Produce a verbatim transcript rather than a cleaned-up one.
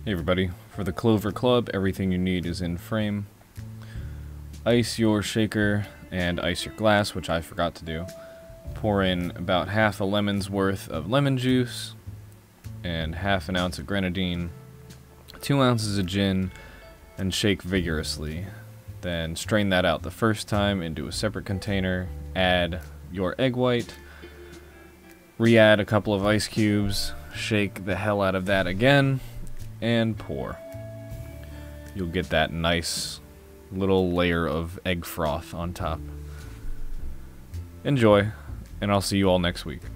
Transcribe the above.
Hey everybody, for the Clover Club, everything you need is in frame. Ice your shaker and ice your glass, which I forgot to do. Pour in about half a lemon's worth of lemon juice and half an ounce of grenadine, two ounces of gin, and shake vigorously. Then strain that out the first time into a separate container, add your egg white, re-add a couple of ice cubes, shake the hell out of that again, and pour. You'll get that nice little layer of egg froth on top. Enjoy, and I'll see you all next week.